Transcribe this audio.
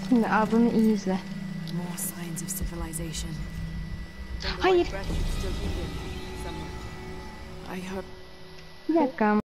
Şimdi adını iyi izle. More signs of civilization. Hayır. I hope Bir dakika.